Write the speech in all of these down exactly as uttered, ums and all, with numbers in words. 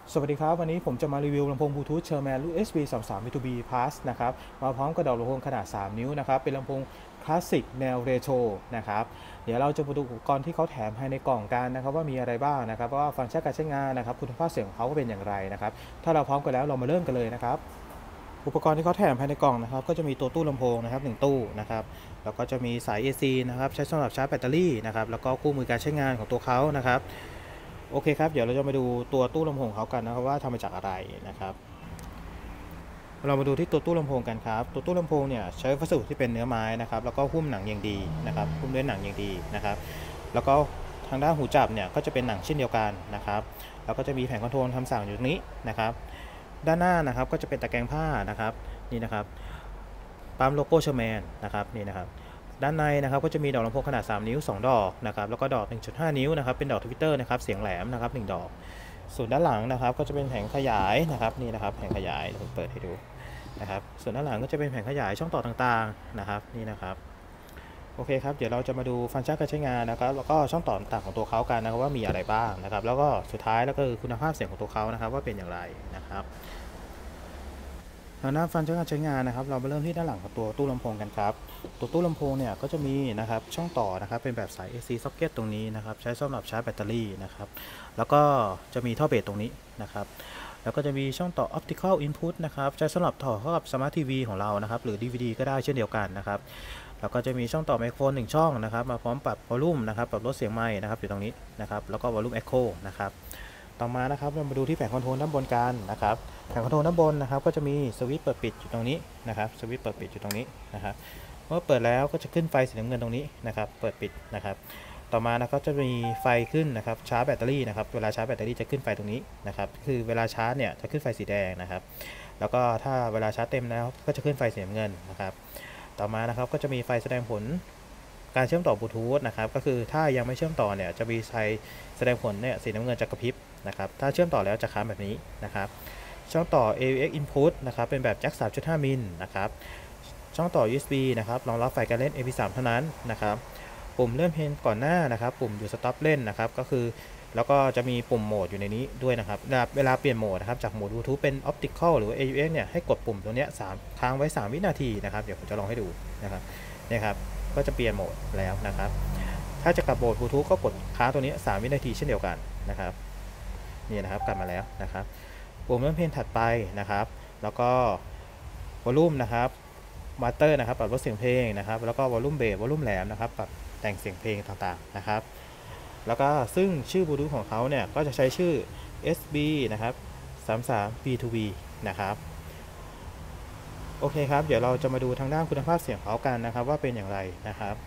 สวัสดีครับวันนี้ผมจะมารีวิวลำโพงบลูทูธเชอร์แมนรุ่น เอส บี สามสิบสาม บี ทู บี Plus นะครับมาพร้อมกับดอกลำโพงขนาดสามนิ้วนะครับเป็นลำโพงคลาสสิกแนวเรโทรนะครับเดี๋ยวเราจะมาดูอุปกรณ์ที่เขาแถมภายในกล่องกันนะครับว่ามีอะไรบ้างนะครับว่าฟังก์ชันการใช้งานนะครับคุณภาพเสียงของเขาก็เป็นอย่างไรนะครับถ้าเราพร้อมกันแล้วเรามาเริ่มกันเลยนะครับอุปกรณ์ที่เขาแถมภายในกล่องนะครับก็จะมีตัวตู้ลำโพงนะครับหนึ่งตู้นะครับแล้วก็จะมีสาย เอ ซี นะครับใช้สำหรับชาร์จแบตเตอรี่นะครับแล้วก็คู่มือการใช้งานของตัวเขานะครับโอเคครับเดี๋ยวเราจะมาดูตัวตู้ลำโพงเขากันนะครับว่าทำมาจากอะไรนะครับ เรามาดูที่ตัวตู้ลำโพงกันครับตัวตู้ลำโพงเนี่ยใช้วัสดุที่เป็นเนื้อไม้นะครับแล้วก็หุ้มหนังอย่างดีนะครับหุ้มด้วยหนังอย่างดีนะครับแล้วก็ทางด้านหูจับเนี่ยก็จะเป็นหนังเช่นเดียวกันนะครับแล้วก็จะมีแผงคอนโทรลคำสั่งอยู่ตรงนี้นะครับด้านหน้านะครับก็จะเป็นตะแกรงผ้านะครับนี่นะครับปั๊มโลโก้เชอร์แมนนะครับนี่นะครับด้านในนะครับก็จะมีดอกลำโพงขนาดสามนิ้วสองดอกนะครับแล้วก็ดอก หนึ่งจุดห้า นิ้วนะครับเป็นดอกทวิตเตอร์นะครับเสียงแหลมนะครับหนึ่งดอกส่วนด้านหลังนะครับก็จะเป็นแผงขยายนะครับนี่นะครับแผงขยายผมเปิดให้ดูนะครับส่วนด้านหลังก็จะเป็นแผงขยายช่องต่อต่างๆนะครับนี่นะครับโอเคครับเดี๋ยวเราจะมาดูฟังก์ชันการใช้งานนะครับแล้วก็ช่องต่อต่างๆของตัวเขากันนะครับว่ามีอะไรบ้างนะครับแล้วก็สุดท้ายแล้วก็คือคุณภาพเสียงของตัวเขานะครับว่าเป็นอย่างไรนะครับทางด้านฟังก์ชันการใช้งานนะครับเรามาเริ่มที่ด้านหลังของตัวตู้ลำโพงกันครับตัวตู้ลำโพงเนี่ยก็จะมีนะครับช่องต่อนะครับเป็นแบบสาย เอ ซี socket ตรงนี้นะครับใช้สำหรับชาร์จแบตเตอรี่นะครับแล้วก็จะมีท่อเบสตรงนี้นะครับแล้วก็จะมีช่องต่อ optical input นะครับใช้สำหรับต่อเข้ากับ smart ที วี ของเรานะครับหรือ ดี วี ดี ก็ได้เช่นเดียวกันนะครับแล้วก็จะมีช่องต่อไมโครโฟนหนึ่งช่องนะครับมาพร้อมปรับวอลลุ่มนะครับปรับลดเสียงไมค์นะครับอยู่ตรงนี้นะครับแล้วก็วอลลุ่ม echo นะครับต่อมานะครับเรามาดูที่แผงคอนโทรลด้านบนกันนะครับแผงคอนโทรลด้านบนนะครับก็จะมีสวิตช์เปิดปิดอยู่ตรงนี้นะครับสวิตช์เปิดปิดอยู่ตรงนี้นะครับเมื่อเปิดแล้วก็จะขึ้นไฟสีน้ำเงินตรงนี้นะครับเปิดปิดนะครับต่อมานะครับจะมีไฟขึ้นนะครับชาร์จแบตเตอรี่นะครับเวลาชาร์จแบตเตอรี่จะขึ้นไฟตรงนี้นะครับคือเวลาชาร์จเนี่ยจะขึ้นไฟสีแดงนะครับแล้วก็ถ้าเวลาชาร์จเต็มแล้วก็จะขึ้นไฟสีน้ำเงินนะครับต่อมานะครับก็จะมีไฟแสดงผลการเชื่อมต่อบลูทูธนะครับก็คือถ้ายังไม่เชื่อมต่อเนี่ยจะมีไฟแสดงผลเนี่ยสีน้ำเงินจะกระพริบนะครับถ้าเชื่อมต่อแล้วจะค้างแบบนี้นะครับช่องต่อ เอ ยู เอ็กซ์ input นะครับเป็นแบบแจ็ค สามจุดห้า มิลนะครับช่องต่อ ยู เอส บี นะครับรองรับไฟการเล่น เอ็ม พี สาม เท่านั้นนะครับปุ่มเลื่อนเพลงก่อนหน้านะครับปุ่มหยุดสต็อปเล่นนะครับก็คือแล้วก็จะมีปุ่มโหมดอยู่ในนี้ด้วยนะครับเวลาเปลี่ยนโหมดนะครับจากโหมดบลูทูธเป็น optical หรือ เอ ยู เอ็กซ์ เนี่ยให้กดปุ่มตรงนี้สามค้างไว้สามวินาทีนะครับเดี๋ยวผมจะลองให้ดูนะครับนี่ครับก็จะเปลี่ยนโหมดแล้วนะครับถ้าจะกลับโหมดบลูทูธก็กดค้างตัวนี้สามวินาทีเช่นเดียวกันนะครับนี่นะครับกลับมาแล้วนะครับปุ่มเลื่อนเพลงถัดไปนะครับแล้วก็วอลลุ่มนะครับมาสเตอร์นะครับปรับลดเสียงเพลงนะครับแล้วก็วอลลุ่มเบสวอลลุ่มแหลมนะครับปรับแต่งเสียงเพลงต่างๆนะครับแล้วก็ซึ่งชื่อบลูทูธของเขาเนี่ยก็จะใช้ชื่อ เอส บี นะครับสามสิบสาม บี ทู บี นะครับโอเคครับเดี๋ยวเราจะมาดูทางด้านคุณภาพเสียงเขากันนะครับว่าเป็นอย่างไรนะครับ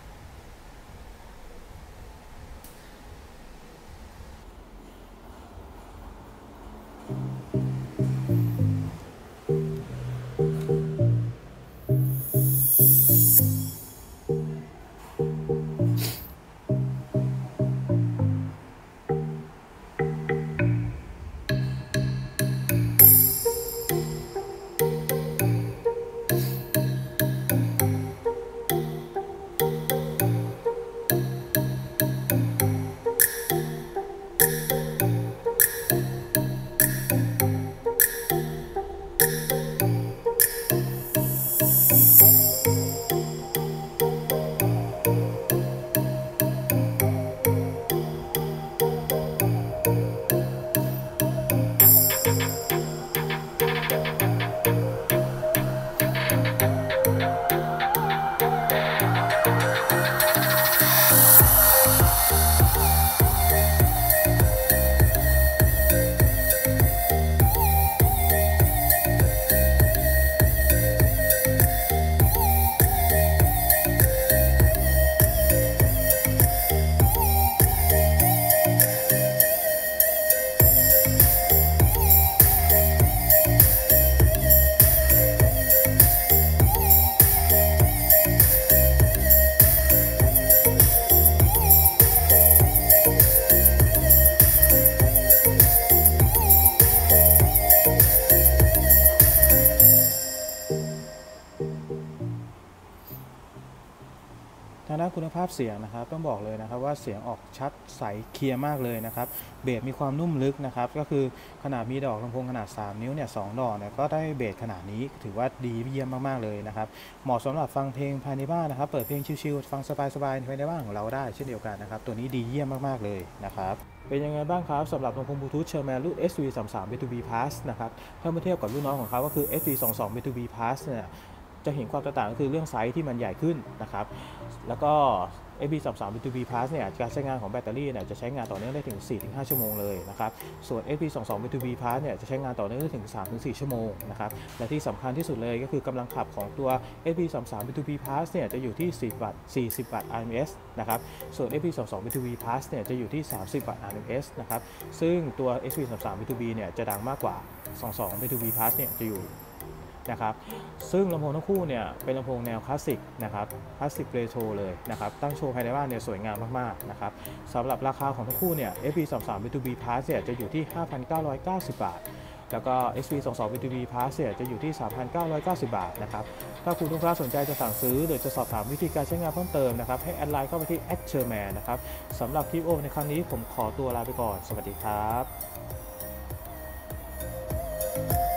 ภาพเสียงนะครับต้องบอกเลยนะครับว่าเสียงออกชัดใสเคลียร์มากเลยนะครับเบสมีความนุ่มลึกนะครับก็คือขนาดมีดอกลำโพงขนาดสามนิ้วเนี่ยสองดอกเนี่ยก็ได้เบสขนาดนี้ถือว่าดีเยี่ยมมากๆเลยนะครับเหมาะสำหรับฟังเพลงภายในบ้านนะครับเปิดเพลงชิลๆฟังสบายๆภายในบ้านของเราได้เช่นเดียวกันนะครับตัวนี้ดีเยี่ยมมากๆเลยนะครับเป็นยังไงบ้างครับสำหรับลำโพงบลูทูธเชอร์แมนรุ่น เอส วี สามสิบสาม บี ทู บี Plus นะครับถ้าเมื่อเทียบกับรุ่นน้องของเขาก็คือ เอส วี สองสิบสอง บี ทู บี Plus เนี่ยจะเห็นความแตกต่างก็คือเรื่องไซส์ที่มันใหญ่ขึ้นนะครับแล้วก็ เอส วี สามสิบสาม บี ทู บี Plus เนี่ยการใช้งานของแบตเตอรี่เนี่ยจะใช้งานต่อเนื่องได้ถึง สี่ถึงห้า ชั่วโมงเลยนะครับส่วน เอส วี สองสิบสอง บี ทู บี Plus เนี่ยจะใช้งานต่อเนื่องได้ถึง สามถึงสี่ ชั่วโมงนะครับและที่สำคัญที่สุดเลยก็คือกำลังขับของตัว เอส วี สามสิบสาม บี ทู บี Plus เนี่ยจะอยู่ที่สี่วัตต์สี่สิบวัตต์ อาร์ เอ็ม เอส นะครับส่วน เอส วี สามสิบสอง บี ทู บี Plus เนี่ยจะอยู่ที่สามสิบวัตต์ อาร์ เอ็ม เอส นะครับซึ่งตัว เอส วี สามสิบสาม บี ทู บี เนี่ยจะดังมากกว่าสองสิบสอง บี ทู บี Plus เนี่ยจะอยู่นะครับซึ่งลำโพงทั้งคู่เนี่ยเป็นลำโพงแนวคลาสสิกนะครับคลาสสิกเรโทรเลยนะครับตั้งโชว์ภายในบ้านเนี่ยสวยงามมากๆนะครับสำหรับราคาของทั้งคู่เนี่ย เอส วี สามสิบสาม บี ทู บี Plus เนี่ยจะอยู่ที่ ห้าพันเก้าร้อยเก้าสิบ บาทแล้วก็ เอส วี สองสิบสอง บี ทู บี Plus เนี่ยจะอยู่ที่ สามพันเก้าร้อยเก้าสิบ บาทนะครับถ้าคุณลูกค้าสนใจจะสั่งซื้อหรือจะสอบถามวิธีการใช้งานเพิ่มเติมนะครับให้แอดไลน์เข้าไปที่ แอท เชอร์แมน นะครับสำหรับคลิปโอในครั้งนี้ผมขอตัวลาไปก่อนสวัสดีครับ